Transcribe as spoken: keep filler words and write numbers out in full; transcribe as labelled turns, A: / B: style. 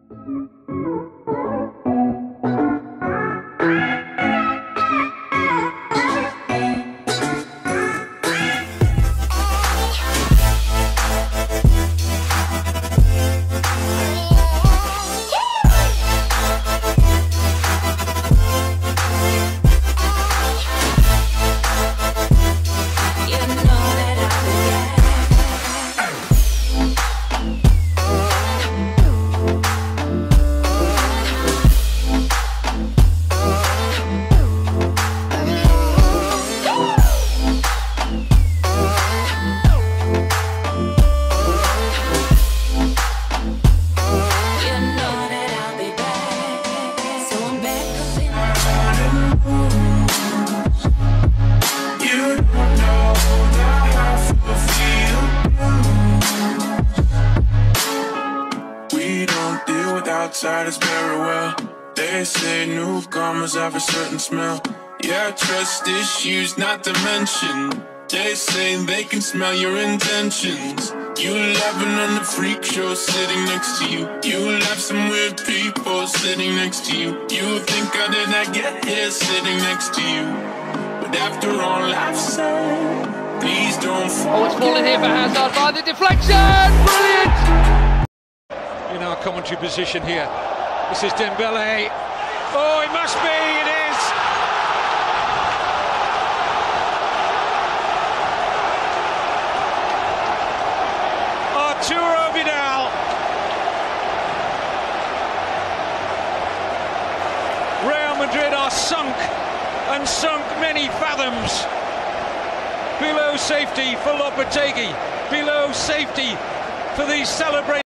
A: Outsiders very well. They say newcomers have a certain smell. Yeah, trust issues not to mention. They say they can smell your intentions. You laughing on the freak show sitting next to you. You laugh some weird people sitting next to you. You think how did I get here sitting next to you? But after all I've said, please don't fall.
B: Oh, it's fallen here for Hazard by the deflection! Brilliant!
C: In our commentary position here, this is Dembele. Oh, it must be, it is! Arturo Vidal. Real Madrid are sunk, and sunk many fathoms. Below safety for Lopetegui, below safety for these celebrations.